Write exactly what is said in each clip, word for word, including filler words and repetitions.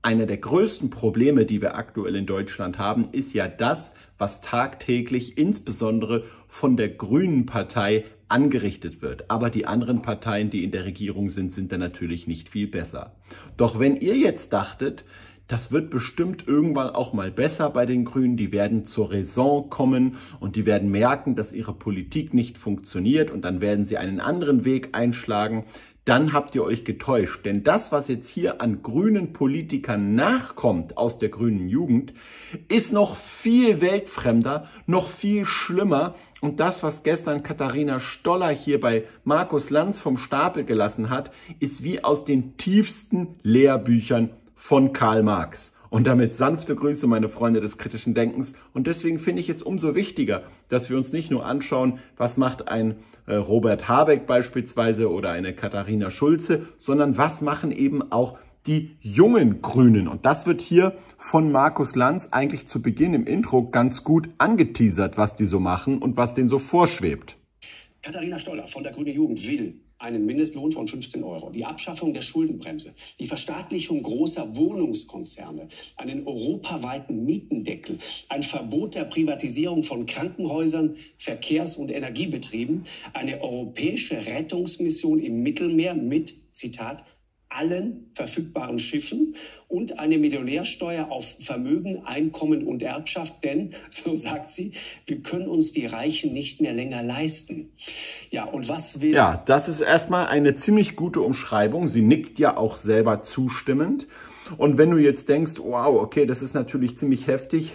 einer der größten Probleme, die wir aktuell in Deutschland haben, ist ja das, was tagtäglich insbesondere von der Grünen Partei angerichtet wird. Aber die anderen Parteien, die in der Regierung sind, sind da natürlich nicht viel besser. Doch wenn ihr jetzt dachtet, das wird bestimmt irgendwann auch mal besser bei den Grünen, die werden zur Raison kommen und die werden merken, dass ihre Politik nicht funktioniert und dann werden sie einen anderen Weg einschlagen, dann habt ihr euch getäuscht. Denn das, was jetzt hier an grünen Politikern nachkommt aus der grünen Jugend, ist noch viel weltfremder, noch viel schlimmer. Und das, was gestern Katharina Stoller hier bei Markus Lanz vom Stapel gelassen hat, ist wie aus den tiefsten Lehrbüchern von Karl Marx. Und damit sanfte Grüße, meine Freunde des kritischen Denkens. Und deswegen finde ich es umso wichtiger, dass wir uns nicht nur anschauen, was macht ein äh, Robert Habeck beispielsweise oder eine Katharina Schulze, sondern was machen eben auch die jungen Grünen. Und das wird hier von Markus Lanz eigentlich zu Beginn im Intro ganz gut angeteasert, was die so machen und was denen so vorschwebt. Katharina Stoller von der Grünen Jugend will einen Mindestlohn von fünfzehn Euro, die Abschaffung der Schuldenbremse, die Verstaatlichung großer Wohnungskonzerne, einen europaweiten Mietendeckel, ein Verbot der Privatisierung von Krankenhäusern, Verkehrs- und Energiebetrieben, eine europäische Rettungsmission im Mittelmeer mit, Zitat, allen verfügbaren Schiffen und eine Millionärsteuer auf Vermögen, Einkommen und Erbschaft, denn, so sagt sie, wir können uns die Reichen nicht mehr länger leisten. Ja, und was will... Ja, das ist erstmal eine ziemlich gute Umschreibung. Sie nickt ja auch selber zustimmend. Und wenn du jetzt denkst, wow, okay, das ist natürlich ziemlich heftig,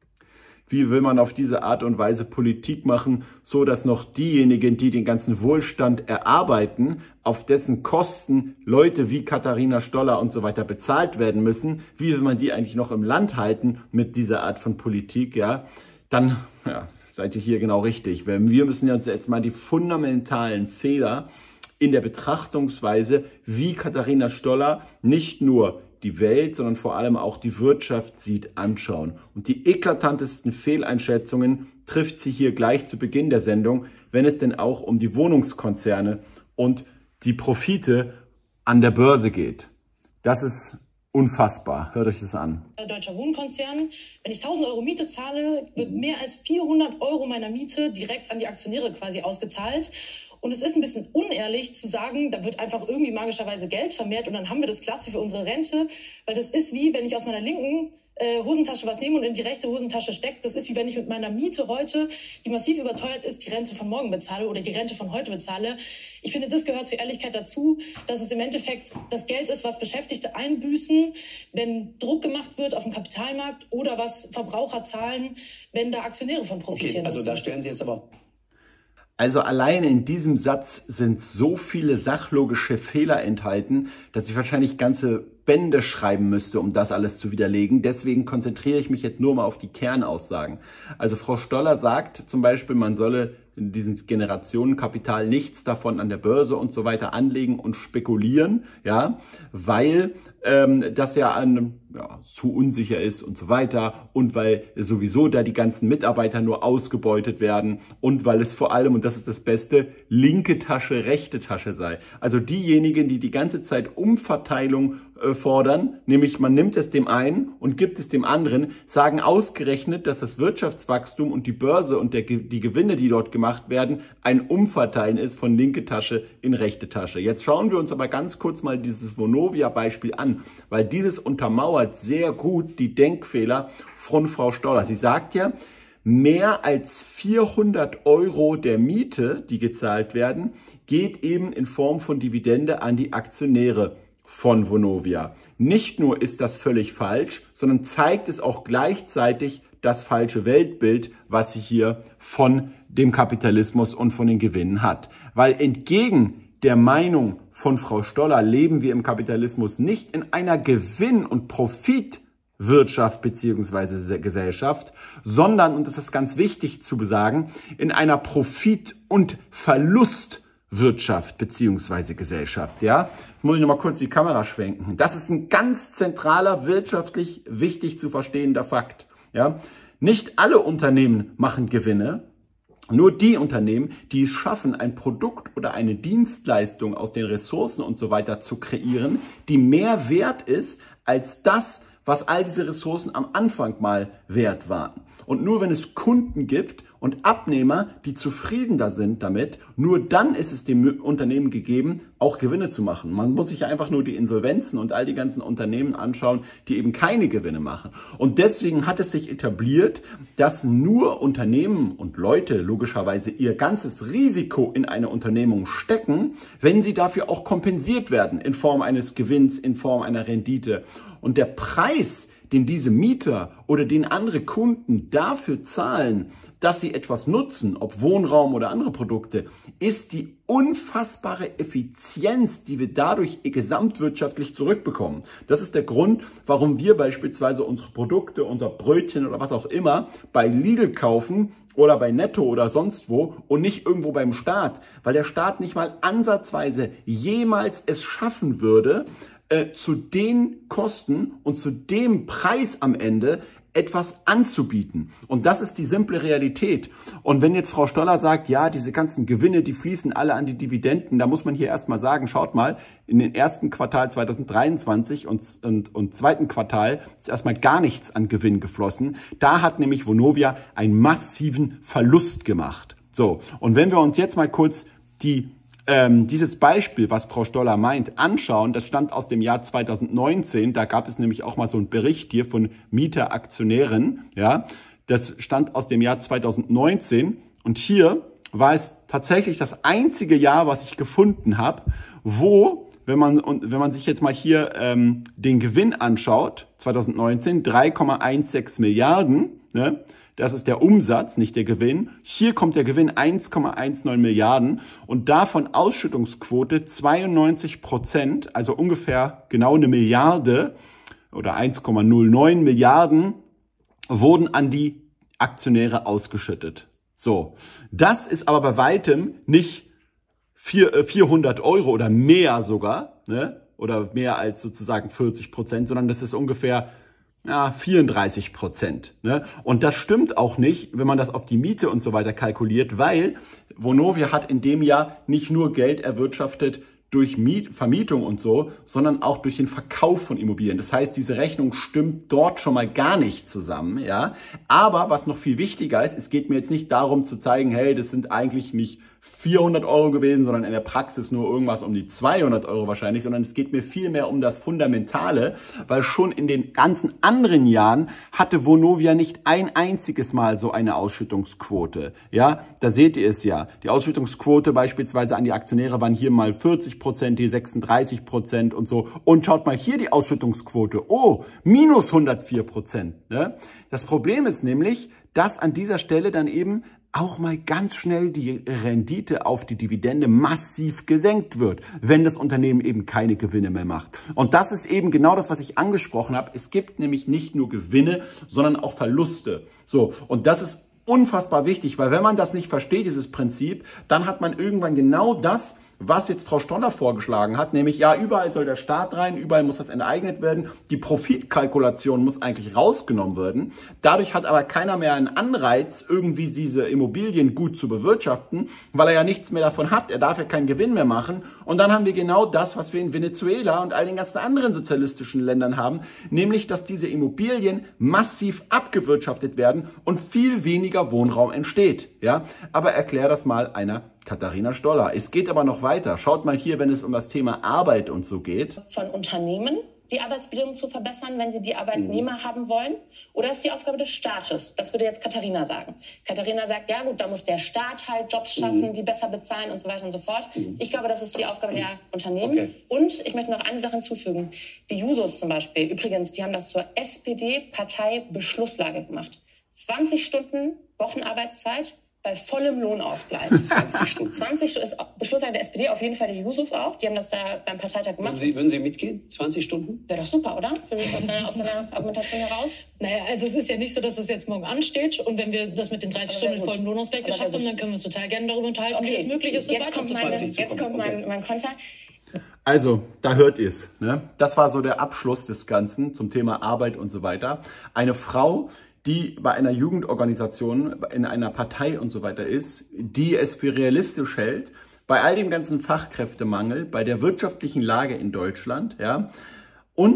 wie will man auf diese Art und Weise Politik machen, so dass noch diejenigen, die den ganzen Wohlstand erarbeiten, auf dessen Kosten Leute wie Katharina Stoller und so weiter bezahlt werden müssen, wie will man die eigentlich noch im Land halten mit dieser Art von Politik, ja, dann ja, seid ihr hier genau richtig. Wir müssen uns jetzt mal die fundamentalen Fehler in der Betrachtungsweise, wie Katharina Stoller nicht nur die Welt, sondern vor allem auch die Wirtschaft sieht, anschauen. Und die eklatantesten Fehleinschätzungen trifft sie hier gleich zu Beginn der Sendung, wenn es denn auch um die Wohnungskonzerne und die Profite an der Börse geht. Das ist unfassbar. Hört euch das an. Deutscher Wohnkonzern. Wenn ich tausend Euro Miete zahle, wird mehr als vierhundert Euro meiner Miete direkt an die Aktionäre quasi ausgezahlt. Und es ist ein bisschen unehrlich zu sagen, da wird einfach irgendwie magischerweise Geld vermehrt und dann haben wir das klasse für unsere Rente. Weil das ist wie, wenn ich aus meiner linken äh, Hosentasche was nehme und in die rechte Hosentasche stecke. Das ist wie, wenn ich mit meiner Miete heute, die massiv überteuert ist, die Rente von morgen bezahle oder die Rente von heute bezahle. Ich finde, das gehört zur Ehrlichkeit dazu, dass es im Endeffekt das Geld ist, was Beschäftigte einbüßen, wenn Druck gemacht wird auf dem Kapitalmarkt oder was Verbraucher zahlen, wenn da Aktionäre von profitieren. Okay, also da stellen Sie jetzt aber... Also alleine in diesem Satz sind so viele sachlogische Fehler enthalten, dass ich wahrscheinlich ganze Bände schreiben müsste, um das alles zu widerlegen. Deswegen konzentriere ich mich jetzt nur mal auf die Kernaussagen. Also Frau Stoller sagt zum Beispiel, man solle in diesem Generationenkapital nichts davon an der Börse und so weiter anlegen und spekulieren, ja, weil ähm, das ja, an, ja zu unsicher ist und so weiter und weil sowieso da die ganzen Mitarbeiter nur ausgebeutet werden und weil es vor allem, und das ist das Beste, linke Tasche, rechte Tasche sei. Also diejenigen, die die ganze Zeit Umverteilung äh, fordern, nämlich man nimmt es dem einen und gibt es dem anderen, sagen ausgerechnet, dass das Wirtschaftswachstum und die Börse und der, die Gewinne, die dort gemacht werden, ein Umverteilen ist von linke Tasche in rechte Tasche. Jetzt schauen wir uns aber ganz kurz mal dieses Vonovia-Beispiel an, weil dieses untermauert sehr gut die Denkfehler von Frau Stoller. Sie sagt ja, mehr als vierhundert Euro der Miete, die gezahlt werden, geht eben in Form von Dividende an die Aktionäre von Vonovia. Nicht nur ist das völlig falsch, sondern zeigt es auch gleichzeitig das falsche Weltbild, was sie hier von dem Kapitalismus und von den Gewinnen hat. Weil entgegen der Meinung von Frau Stoller leben wir im Kapitalismus nicht in einer Gewinn- und Profitwirtschaft bzw. Gesellschaft, sondern, und das ist ganz wichtig zu besagen, in einer Profit- und Verlustwirtschaft bzw. Gesellschaft. Ja? Muss ich noch mal kurz die Kamera schwenken. Das ist ein ganz zentraler, wirtschaftlich wichtig zu verstehender Fakt. Ja? Nicht alle Unternehmen machen Gewinne. Nur die Unternehmen, die es schaffen, ein Produkt oder eine Dienstleistung aus den Ressourcen und so weiter zu kreieren, die mehr wert ist als das, was all diese Ressourcen am Anfang mal wert waren. Und nur wenn es Kunden gibt und Abnehmer, die zufriedener sind damit, nur dann ist es dem Unternehmen gegeben, auch Gewinne zu machen. Man muss sich ja einfach nur die Insolvenzen und all die ganzen Unternehmen anschauen, die eben keine Gewinne machen. Und deswegen hat es sich etabliert, dass nur Unternehmen und Leute logischerweise ihr ganzes Risiko in eine Unternehmung stecken, wenn sie dafür auch kompensiert werden in Form eines Gewinns, in Form einer Rendite. Und der Preis, den diese Mieter oder den andere Kunden dafür zahlen, dass sie etwas nutzen, ob Wohnraum oder andere Produkte, ist die unfassbare Effizienz, die wir dadurch gesamtwirtschaftlich zurückbekommen. Das ist der Grund, warum wir beispielsweise unsere Produkte, unser Brötchen oder was auch immer bei Lidl kaufen oder bei Netto oder sonst wo und nicht irgendwo beim Staat, weil der Staat nicht mal ansatzweise jemals es schaffen würde, zu den Kosten und zu dem Preis am Ende etwas anzubieten. Und das ist die simple Realität. Und wenn jetzt Frau Stoller sagt, ja, diese ganzen Gewinne, die fließen alle an die Dividenden, da muss man hier erstmal sagen, schaut mal, in den ersten Quartal zweitausenddreiundzwanzig und, und, und zweiten Quartal ist erstmal gar nichts an Gewinn geflossen. Da hat nämlich Vonovia einen massiven Verlust gemacht. So, und wenn wir uns jetzt mal kurz die Ähm, dieses Beispiel, was Frau Stoller meint, anschauen, das stammt aus dem Jahr zweitausendneunzehn, da gab es nämlich auch mal so einen Bericht hier von Mieteraktionären, ja, das stammt aus dem Jahr zweitausendneunzehn und hier war es tatsächlich das einzige Jahr, was ich gefunden habe, wo, wenn man, und wenn man sich jetzt mal hier ähm, den Gewinn anschaut, zweitausendneunzehn, drei Komma sechzehn Milliarden, ne? Das ist der Umsatz, nicht der Gewinn. Hier kommt der Gewinn eins Komma neunzehn Milliarden und davon Ausschüttungsquote zweiundneunzig Prozent, also ungefähr genau eine Milliarde oder eins Komma null neun Milliarden wurden an die Aktionäre ausgeschüttet. So, das ist aber bei weitem nicht vierhundert Euro oder mehr sogar, ne? Oder mehr als sozusagen vierzig Prozent, sondern das ist ungefähr ja, vierunddreißig Prozent. Ne? Und das stimmt auch nicht, wenn man das auf die Miete und so weiter kalkuliert, weil Vonovia hat in dem Jahr nicht nur Geld erwirtschaftet durch Miet, Vermietung und so, sondern auch durch den Verkauf von Immobilien. Das heißt, diese Rechnung stimmt dort schon mal gar nicht zusammen. Ja? Aber was noch viel wichtiger ist, es geht mir jetzt nicht darum zu zeigen, hey, das sind eigentlich nicht vierhundert Euro gewesen, sondern in der Praxis nur irgendwas um die zweihundert Euro wahrscheinlich, sondern es geht mir vielmehr um das Fundamentale, weil schon in den ganzen anderen Jahren hatte Vonovia nicht ein einziges Mal so eine Ausschüttungsquote. Ja, da seht ihr es ja. Die Ausschüttungsquote beispielsweise an die Aktionäre waren hier mal vierzig Prozent, hier sechsunddreißig Prozent und so. Und schaut mal hier die Ausschüttungsquote. Oh, minus hundertvier Prozent. Ne? Das Problem ist nämlich, dass an dieser Stelle dann eben auch mal ganz schnell die Rendite auf die Dividende massiv gesenkt wird, wenn das Unternehmen eben keine Gewinne mehr macht. Und das ist eben genau das, was ich angesprochen habe. Es gibt nämlich nicht nur Gewinne, sondern auch Verluste. So, und das ist unfassbar wichtig, weil wenn man das nicht versteht, dieses Prinzip, dann hat man irgendwann genau das, was jetzt Frau Stoller vorgeschlagen hat, nämlich ja, überall soll der Staat rein, überall muss das enteignet werden, die Profitkalkulation muss eigentlich rausgenommen werden. Dadurch hat aber keiner mehr einen Anreiz, irgendwie diese Immobilien gut zu bewirtschaften, weil er ja nichts mehr davon hat, er darf ja keinen Gewinn mehr machen. Und dann haben wir genau das, was wir in Venezuela und all den ganzen anderen sozialistischen Ländern haben, nämlich, dass diese Immobilien massiv abgewirtschaftet werden und viel weniger Wohnraum entsteht. Ja? Aber erklär das mal einer Katharina Stoller. Es geht aber noch weiter. Schaut mal hier, wenn es um das Thema Arbeit und so geht. Von Unternehmen die Arbeitsbedingungen zu verbessern, wenn sie die Arbeitnehmer mhm. haben wollen? Oder ist die Aufgabe des Staates? Das würde jetzt Katharina sagen. Katharina sagt, ja gut, da muss der Staat halt Jobs schaffen, mhm. die besser bezahlen und so weiter und so fort. Mhm. Ich glaube, das ist die Aufgabe der Unternehmen. Okay. Und ich möchte noch eine Sache hinzufügen. Die Jusos zum Beispiel, übrigens, die haben das zur S P D-Partei-Beschlusslage gemacht. zwanzig Stunden Wochenarbeitszeit bei vollem Lohnausgleich. zwanzig Stunden. zwanzig Stunden ist Beschlusslage der S P D, auf jeden Fall die Jusos auch. Die haben das da beim Parteitag gemacht. Würden Sie, würden Sie mitgehen? zwanzig Stunden? Wäre doch super, oder? Für mich aus deiner, aus deiner Argumentation heraus. Naja, also es ist ja nicht so, dass es jetzt morgen ansteht. Und wenn wir das mit den dreißig Stunden mit vollem Lohnausgleich geschafft haben, dann können wir uns total gerne darüber unterhalten, okay. wie es möglich ist, das jetzt kommt, meine, jetzt kommt mein, mein Konter. Also, da hört ihr es. Ne? Das war so der Abschluss des Ganzen zum Thema Arbeit und so weiter. Eine Frau, die bei einer Jugendorganisation, in einer Partei und so weiter ist, die es für realistisch hält, bei all dem ganzen Fachkräftemangel, bei der wirtschaftlichen Lage in Deutschland, ja, und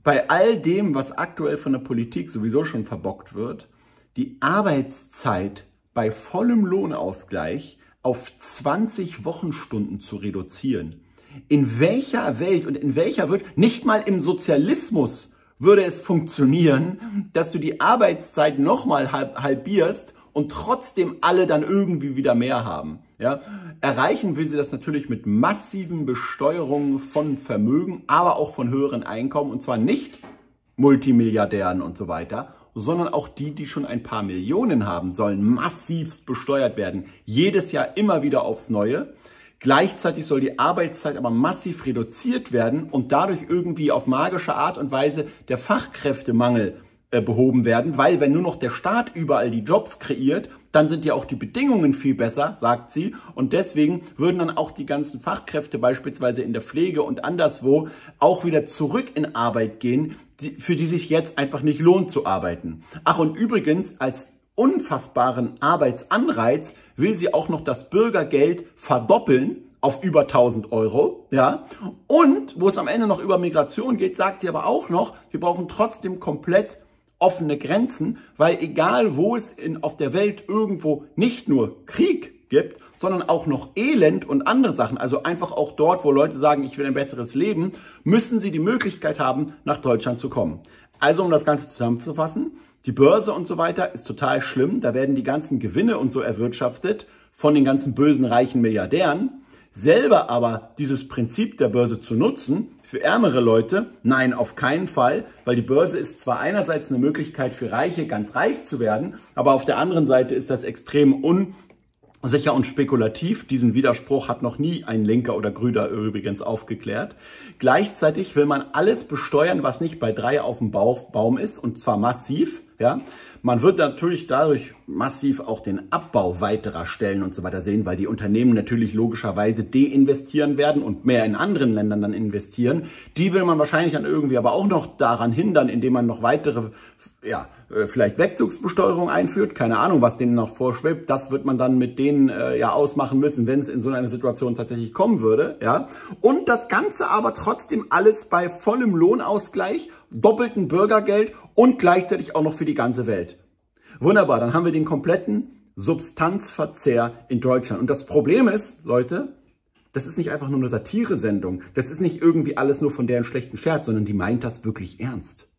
bei all dem, was aktuell von der Politik sowieso schon verbockt wird, die Arbeitszeit bei vollem Lohnausgleich auf zwanzig Wochenstunden zu reduzieren. In welcher Welt und in welcher wird, nicht mal im Sozialismus würde es funktionieren, dass du die Arbeitszeit nochmal halbierst und trotzdem alle dann irgendwie wieder mehr haben. Ja? Erreichen will sie das natürlich mit massiven Besteuerungen von Vermögen, aber auch von höheren Einkommen, und zwar nicht Multimilliardären und so weiter, sondern auch die, die schon ein paar Millionen haben, sollen massivst besteuert werden. Jedes Jahr immer wieder aufs Neue. Gleichzeitig soll die Arbeitszeit aber massiv reduziert werden und dadurch irgendwie auf magische Art und Weise der Fachkräftemangel äh, behoben werden, weil wenn nur noch der Staat überall die Jobs kreiert, dann sind ja auch die Bedingungen viel besser, sagt sie. Und deswegen würden dann auch die ganzen Fachkräfte beispielsweise in der Pflege und anderswo auch wieder zurück in Arbeit gehen, die, für die sich jetzt einfach nicht lohnt zu arbeiten. Ach, und übrigens als unfassbaren Arbeitsanreiz will sie auch noch das Bürgergeld verdoppeln auf über tausend Euro, ja. Und wo es am Ende noch über Migration geht, sagt sie aber auch noch, wir brauchen trotzdem komplett offene Grenzen, weil egal wo es in, auf der Welt irgendwo nicht nur Krieg gibt, sondern auch noch Elend und andere Sachen, also einfach auch dort, wo Leute sagen, ich will ein besseres Leben, müssen sie die Möglichkeit haben, nach Deutschland zu kommen. Also um das Ganze zusammenzufassen, die Börse und so weiter ist total schlimm, da werden die ganzen Gewinne und so erwirtschaftet von den ganzen bösen, reichen Milliardären. Selber aber dieses Prinzip der Börse zu nutzen, für ärmere Leute, nein, auf keinen Fall, weil die Börse ist zwar einerseits eine Möglichkeit für Reiche, ganz reich zu werden, aber auf der anderen Seite ist das extrem unsicher und spekulativ. Diesen Widerspruch hat noch nie ein Linker oder Grüner übrigens aufgeklärt. Gleichzeitig will man alles besteuern, was nicht bei drei auf dem Baum ist, und zwar massiv. Ja, man wird natürlich dadurch massiv auch den Abbau weiterer Stellen und so weiter sehen, weil die Unternehmen natürlich logischerweise deinvestieren werden und mehr in anderen Ländern dann investieren. Die will man wahrscheinlich dann irgendwie aber auch noch daran hindern, indem man noch weitere, ja, vielleicht Wegzugsbesteuerung einführt. Keine Ahnung, was denen noch vorschwebt. Das wird man dann mit denen äh, ja ausmachen müssen, wenn es in so eine Situation tatsächlich kommen würde. Ja, und das Ganze aber trotzdem alles bei vollem Lohnausgleich, doppelten Bürgergeld und gleichzeitig auch noch für die ganze Welt. Wunderbar, dann haben wir den kompletten Substanzverzehr in Deutschland. Und das Problem ist, Leute, das ist nicht einfach nur eine Satire-Sendung. Das ist nicht irgendwie alles nur von der einen schlechten Scherz, sondern die meint das wirklich ernst.